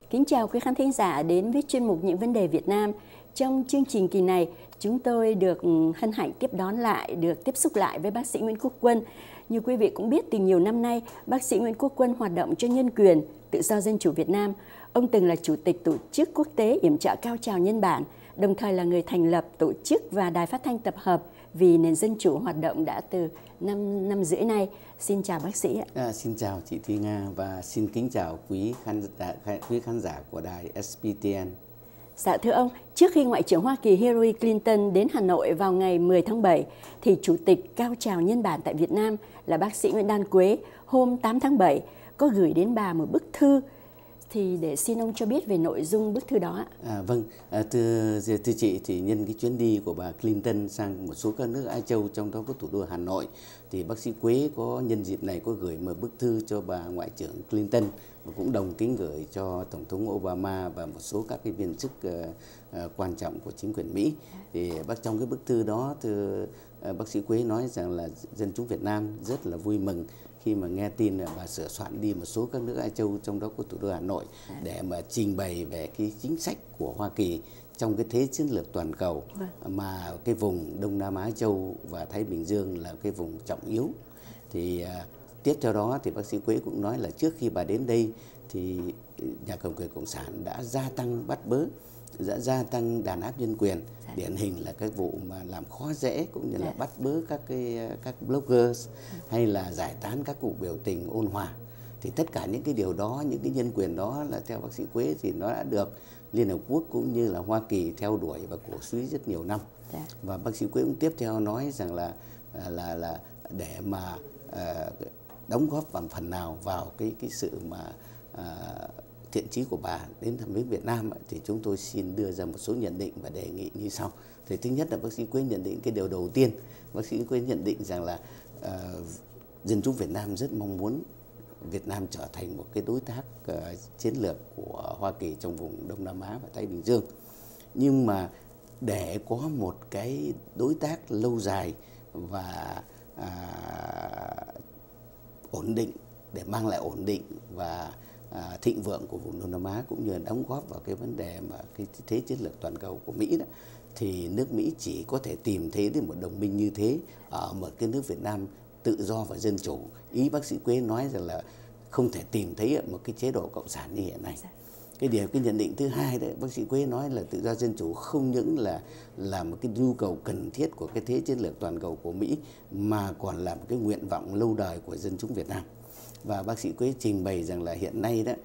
Kính chào quý khán thính giả đến với chuyên mục Những vấn đề Việt Nam. Trong chương trình kỳ này, chúng tôi được hân hạnh tiếp đón lại, được tiếp xúc lại với bác sĩ Nguyễn Quốc Quân. Như quý vị cũng biết, từ nhiều năm nay, bác sĩ Nguyễn Quốc Quân hoạt động cho nhân quyền, tự do dân chủ Việt Nam. Ông từng là chủ tịch tổ chức quốc tế yểm trợ cao trào nhân bản, đồng thời là người thành lập tổ chức và đài phát thanh tập hợp vì nền dân chủ hoạt động đã từ 5 năm rưỡi nay. Xin chào bác sĩ ạ. Xin chào chị Thúy Nga và xin kính chào quý khán giả của đài SPTN. Dạ thưa ông, trước khi Ngoại trưởng Hoa Kỳ Hillary Clinton đến Hà Nội vào ngày 10 tháng 7, thì Chủ tịch cao trào nhân bản tại Việt Nam là bác sĩ Nguyễn Đan Quế hôm 8 tháng 7 có gửi đến bà một bức thư. Thì để xin ông cho biết về nội dung bức thư đó ạ. Vâng, thưa chị, thì nhân cái chuyến đi của bà Clinton sang một số các nước Á Châu, trong đó có thủ đô Hà Nội, thì bác sĩ Quế có nhân dịp này có gửi một bức thư cho bà Ngoại trưởng Clinton và cũng đồng kính gửi cho Tổng thống Obama và một số các cái viên chức quan trọng của chính quyền Mỹ. Thì trong cái bức thư đó, bác sĩ Quế nói rằng là dân chúng Việt Nam rất là vui mừng khi mà nghe tin là bà sửa soạn đi một số các nước Á Châu, trong đó có thủ đô Hà Nội, để mà trình bày về cái chính sách của Hoa Kỳ trong cái thế chiến lược toàn cầu, mà cái vùng Đông Nam Á Châu và Thái Bình Dương là cái vùng trọng yếu. Thì tiếp theo đó thì bác sĩ Quế cũng nói là trước khi bà đến đây thì nhà cầm quyền Cộng sản đã gia tăng bắt bớ, đã gia tăng đàn áp nhân quyền, điển hình là các vụ mà làm khó dễ cũng như là bắt bớ các bloggers hay là giải tán các cuộc biểu tình ôn hòa. Thì tất cả những cái điều đó, những cái nhân quyền đó là theo bác sĩ Quế thì nó đã được Liên Hợp Quốc cũng như là Hoa Kỳ theo đuổi và cổ suý rất nhiều năm. Và bác sĩ Quế cũng tiếp theo nói rằng là để mà đóng góp bằng phần nào vào cái sự mà thiện chí của bà đến thăm viếng Việt Nam, thì chúng tôi xin đưa ra một số nhận định và đề nghị như sau. Thì thứ nhất là bác sĩ Quế nhận định cái điều đầu tiên, bác sĩ Quế nhận định rằng là dân chúng Việt Nam rất mong muốn Việt Nam trở thành một cái đối tác chiến lược của Hoa Kỳ trong vùng Đông Nam Á và Thái Bình Dương. Nhưng mà để có một cái đối tác lâu dài và ổn định, để mang lại ổn định và thịnh vượng của vùng Đông Nam Á, cũng như là đóng góp vào cái vấn đề mà cái thế chiến lược toàn cầu của Mỹ đó, thì nước Mỹ chỉ có thể tìm thấy được một đồng minh như thế ở một cái nước Việt Nam tự do và dân chủ. Ý bác sĩ Quế nói rằng là không thể tìm thấy ở một cái chế độ cộng sản như hiện nay. Cái nhận định thứ hai đấy, bác sĩ Quế nói là tự do dân chủ không những là một cái nhu cầu cần thiết của cái thế chiến lược toàn cầu của Mỹ, mà còn là một cái nguyện vọng lâu đời của dân chúng Việt Nam. Và bác sĩ Quế trình bày rằng là hiện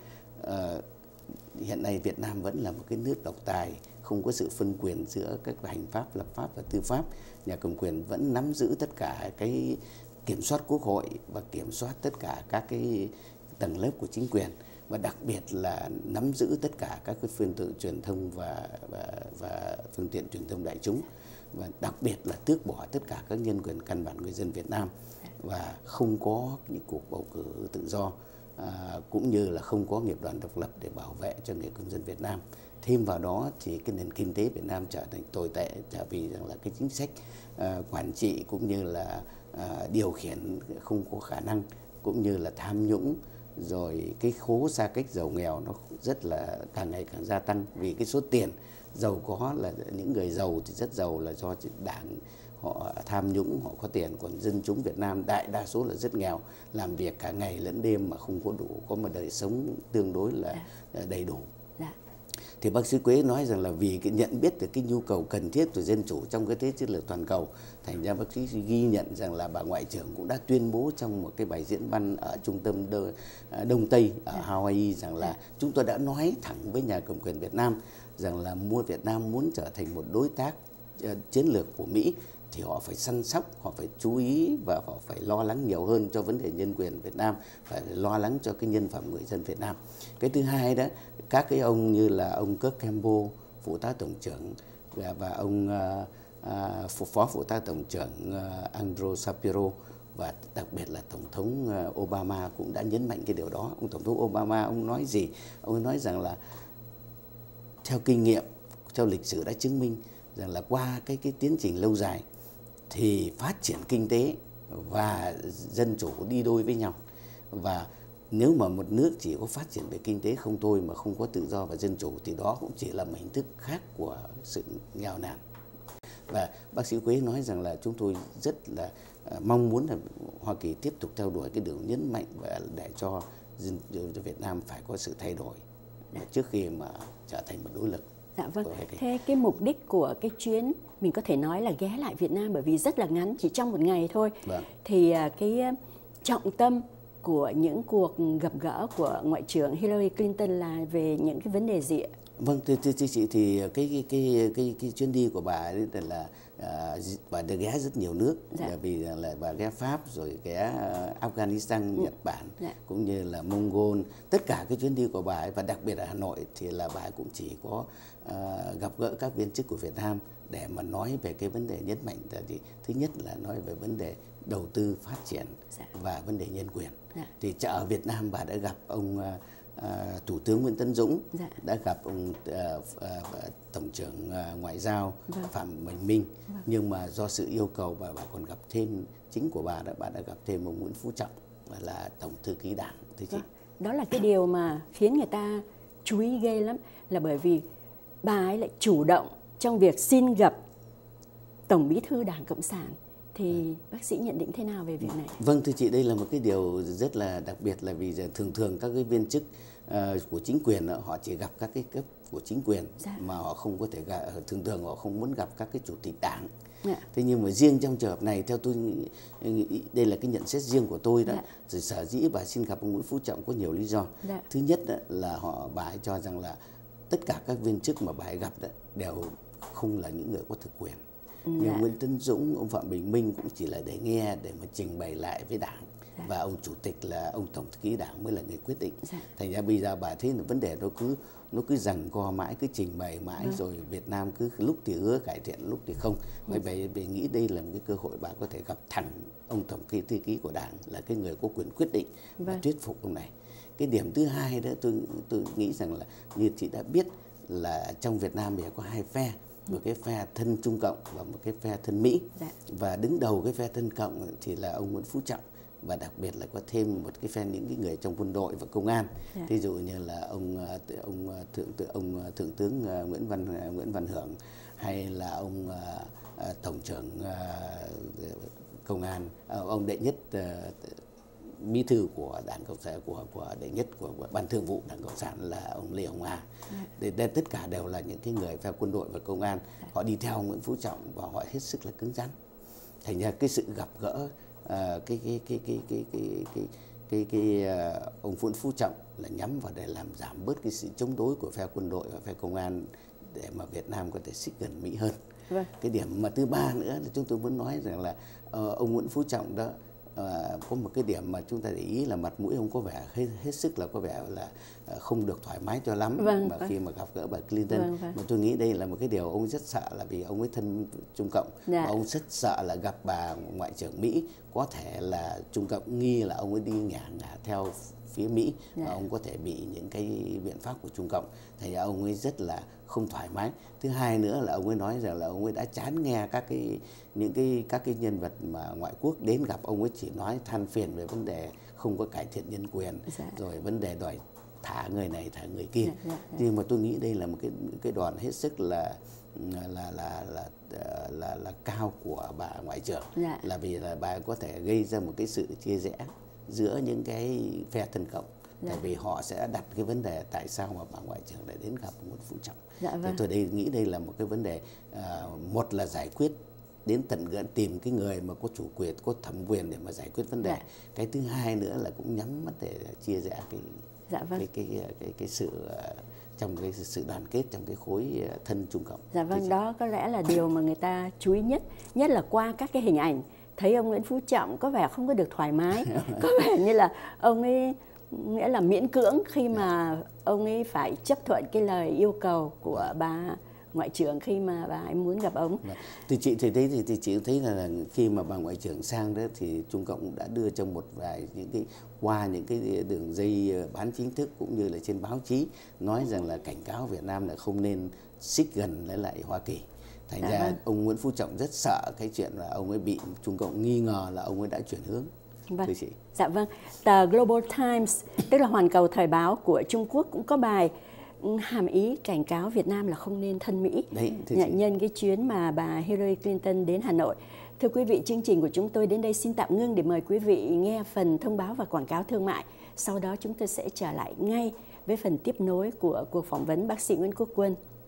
nay Việt Nam vẫn là một cái nước độc tài, không có sự phân quyền giữa các hành pháp, lập pháp và tư pháp. Nhà cầm quyền vẫn nắm giữ tất cả cái kiểm soát quốc hội và kiểm soát tất cả các cái tầng lớp của chính quyền, và đặc biệt là nắm giữ tất cả các cái phương tiện truyền thông và phương tiện truyền thông đại chúng, và đặc biệt là tước bỏ tất cả các nhân quyền căn bản người dân Việt Nam, và không có những cuộc bầu cử tự do, cũng như là không có nghiệp đoàn độc lập để bảo vệ cho người công dân Việt Nam. Thêm vào đó thì cái nền kinh tế Việt Nam trở thành tồi tệ, vì rằng là cái chính sách quản trị cũng như là điều khiển không có khả năng, cũng như là tham nhũng, rồi cái khố xa cách giàu nghèo nó rất là càng ngày càng gia tăng, vì cái số tiền giàu có là những người giàu thì rất giàu là do đảng họ tham nhũng, họ có tiền, còn dân chúng Việt Nam đại đa số là rất nghèo, làm việc cả ngày lẫn đêm mà không có đủ, có một đời sống tương đối là đầy đủ. Thì bác sĩ Quế nói rằng là vì cái nhận biết được cái nhu cầu cần thiết của dân chủ trong cái thế chiến lược toàn cầu, thành ra bác sĩ ghi nhận rằng là bà Ngoại trưởng cũng đã tuyên bố trong một cái bài diễn văn ở trung tâm Đông Tây ở Hawaii rằng là chúng tôi đã nói thẳng với nhà cầm quyền Việt Nam rằng là Việt Nam muốn trở thành một đối tác chiến lược của Mỹ, thì họ phải săn sóc, họ phải chú ý và họ phải lo lắng nhiều hơn cho vấn đề nhân quyền Việt Nam, phải lo lắng cho cái nhân phẩm người dân Việt Nam. Cái thứ hai đó, các cái ông như là ông Kirk Campbell, phụ tá tổng trưởng, và ông phó phụ tá tổng trưởng Andrew Shapiro, và đặc biệt là Tổng thống Obama cũng đã nhấn mạnh cái điều đó. Ông Tổng thống Obama, ông nói gì? Ông nói rằng là theo kinh nghiệm, theo lịch sử đã chứng minh rằng là qua cái tiến trình lâu dài thì phát triển kinh tế và dân chủ đi đôi với nhau, và nếu mà một nước chỉ có phát triển về kinh tế không thôi mà không có tự do và dân chủ thì đó cũng chỉ là một hình thức khác của sự nghèo nàn. Và bác sĩ Quế nói rằng là chúng tôi rất là mong muốn là Hoa Kỳ tiếp tục theo đuổi cái đường nhấn mạnh và để cho Việt Nam phải có sự thay đổi trước khi mà trở thành một đối lực. Dạ vâng. Thế cái mục đích của cái chuyến mình có thể nói là ghé lại Việt Nam bởi vì rất là ngắn, chỉ trong một ngày thôi. Vâng. Thì cái trọng tâm của những cuộc gặp gỡ của Ngoại trưởng Hillary Clinton là về những cái vấn đề gì ạ? Vâng, thưa chị thì cái chuyến đi của bà ấy là bà đã ghé rất nhiều nước, vì là bà ghé Pháp rồi ghé Afghanistan, Nhật Bản, cũng như là Mongol. Tất cả cái chuyến đi của bà ấy và đặc biệt ở Hà Nội thì là bà ấy cũng chỉ có gặp gỡ các viên chức của Việt Nam để mà nói về cái vấn đề nhấn mạnh là gì? Thứ nhất là nói về vấn đề đầu tư phát triển và vấn đề nhân quyền. Thì ở Việt Nam bà đã gặp ông Thủ tướng Nguyễn Tấn Dũng, đã gặp ông Tổng trưởng Ngoại giao Phạm Bình Minh, nhưng mà do sự yêu cầu bà còn gặp thêm, chính của bà đã gặp thêm ông Nguyễn Phú Trọng là Tổng thư ký Đảng. Thưa chị. Đó là cái điều mà khiến người ta chú ý ghê lắm, là bởi vì bà ấy lại chủ động trong việc xin gặp Tổng bí thư Đảng Cộng sản. Thì bác sĩ nhận định thế nào về việc này? Vâng, thưa chị, đây là một cái điều rất là đặc biệt, là vì thường các cái viên chức của chính quyền họ chỉ gặp các cái cấp của chính quyền, mà họ không có thể gặp, thường họ không muốn gặp các cái chủ tịch đảng. Thế nhưng mà riêng trong trường hợp này, theo tôi nghĩ, đây là cái nhận xét riêng của tôi đó, rồi sở dĩ bà xin gặp ông Nguyễn Phú Trọng có nhiều lý do. Thứ nhất là bà ấy cho rằng là tất cả các viên chức mà bà ấy gặp đều không là những người có thực quyền. Nhưng Nguyễn Tấn Dũng, ông Phạm Bình Minh cũng chỉ là để nghe, để mà trình bày lại với Đảng. Và ông chủ tịch là ông Tổng thư ký Đảng mới là người quyết định. Thành ra bây giờ bà thấy là vấn đề nó cứ giằng co mãi, cứ trình bày mãi, rồi Việt Nam cứ lúc thì hứa cải thiện, lúc thì không. Bởi vì nghĩ đây là một cái cơ hội bà có thể gặp thẳng ông Tổng thư ký của Đảng, là cái người có quyền quyết định và thuyết phục ông này. Cái điểm thứ hai đó, tôi nghĩ rằng là như chị đã biết là trong Việt Nam thì có hai phe. Một cái phe thân Trung Cộng và một cái phe thân Mỹ. Và đứng đầu cái phe thân Cộng thì là ông Nguyễn Phú Trọng, và đặc biệt là có thêm một cái phe những cái người trong quân đội và công an. Ví dụ như là ông thượng tướng Nguyễn Văn Hưởng, hay là ông tổng trưởng công an, ông đệ nhất bí thư của Đảng Cộng sản, của đệ nhất của Ban Thường vụ Đảng Cộng sản là ông Lê Hồng Hà. Tất cả đều là những cái người phe quân đội và công an, họ đi theo Nguyễn Phú Trọng và họ hết sức là cứng rắn. Thành ra cái sự gặp gỡ ông Nguyễn Phú Trọng là nhắm vào để làm giảm bớt cái sự chống đối của phe quân đội và phe công an, để mà Việt Nam có thể xích gần Mỹ hơn. Cái điểm mà thứ ba nữa là chúng tôi muốn nói rằng là ông Nguyễn Phú Trọng đó có một cái điểm mà chúng ta để ý là mặt mũi ông có vẻ hết sức là có vẻ là không được thoải mái cho lắm khi mà gặp gỡ bà Clinton. Mà tôi nghĩ đây là một cái điều ông rất sợ, là vì ông ấy thân Trung Cộng, và ông rất sợ là gặp bà Ngoại trưởng Mỹ, có thể là Trung Cộng nghi là ông ấy đi ngả theo phía Mỹ, và ông có thể bị những cái biện pháp của Trung Cộng. Thành ra ông ấy rất là không thoải mái. Thứ hai nữa là ông ấy nói rằng là ông ấy đã chán nghe các cái nhân vật mà ngoại quốc đến gặp ông ấy chỉ nói than phiền về vấn đề không có cải thiện nhân quyền, rồi vấn đề đòi thả người này thả người kia. Nhưng mà tôi nghĩ đây là một cái đòn hết sức là cao của bà Ngoại trưởng, là vì là bà có thể gây ra một cái sự chia rẽ giữa những cái phe thân Cộng. Tại vì họ sẽ đặt cái vấn đề tại sao mà bà Ngoại trưởng lại đến gặp Nguyễn Phú Trọng. Thì tôi nghĩ đây là một cái vấn đề, một là giải quyết đến tận gần, tìm cái người mà có chủ quyền, có thẩm quyền để mà giải quyết vấn đề. Cái thứ hai nữa là cũng nhắm mắt để chia rẽ cái sự trong cái sự đoàn kết trong cái khối thân Trung Cộng. Đó có lẽ là điều mà người ta chú ý nhất là qua các cái hình ảnh thấy ông Nguyễn Phú Trọng có vẻ không có được thoải mái, có vẻ như là ông ấy nghĩa là miễn cưỡng khi mà ông ấy phải chấp thuận cái lời yêu cầu của bà Ngoại trưởng khi mà bà ấy muốn gặp ông. Thì chị thấy là khi mà bà Ngoại trưởng sang đó thì Trung Cộng đã đưa trong một vài qua những cái đường dây bán chính thức cũng như là trên báo chí nói rằng là cảnh cáo Việt Nam là không nên xích gần lại Hoa Kỳ. Thành ra ông Nguyễn Phú Trọng rất sợ cái chuyện là ông ấy bị Trung Cộng nghi ngờ là ông ấy đã chuyển hướng. Vâng. thưa chị. Dạ vâng. Tờ Global Times, tức là hoàn cầu thời báo của Trung Quốc, cũng có bài hàm ý cảnh cáo Việt Nam là không nên thân Mỹ. Đấy, thưa chị. Nhân cái chuyến mà bà Hillary Clinton đến Hà Nội. Thưa quý vị, chương trình của chúng tôi đến đây xin tạm ngưng để mời quý vị nghe phần thông báo và quảng cáo thương mại. Sau đó chúng tôi sẽ trở lại ngay với phần tiếp nối của cuộc phỏng vấn bác sĩ Nguyễn Quốc Quân.